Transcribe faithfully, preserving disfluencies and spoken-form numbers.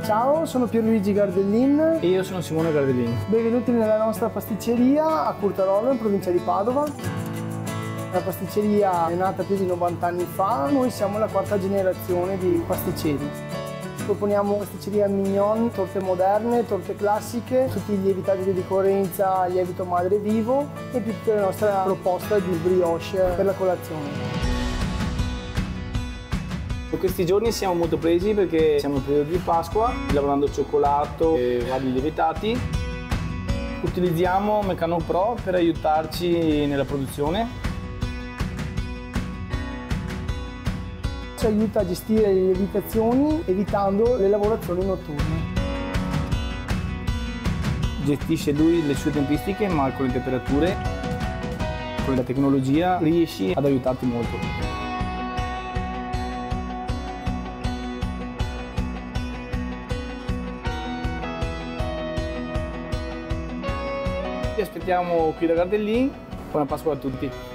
Ciao, sono Pierluigi Gardellin. E io sono Simone Gardellin. Benvenuti nella nostra pasticceria a Curtarolo, in provincia di Padova. La pasticceria è nata più di novanta anni fa, noi siamo la quarta generazione di pasticceri. Proponiamo pasticceria mignon, torte moderne, torte classiche, tutti i lievitati di ricorrenza, lievito madre vivo e più tutta la nostra proposta di brioche per la colazione. In questi giorni siamo molto presi perché siamo nel periodo di Pasqua, lavorando cioccolato e vari lievitati. Utilizziamo Meccano Pro per aiutarci nella produzione. Ci aiuta a gestire le lievitazioni evitando le lavorazioni notturne. Gestisce lui le sue tempistiche, ma con le temperature, con la tecnologia riesci ad aiutarti molto. Vi aspettiamo qui da Gardellin. Buona Pasqua a tutti!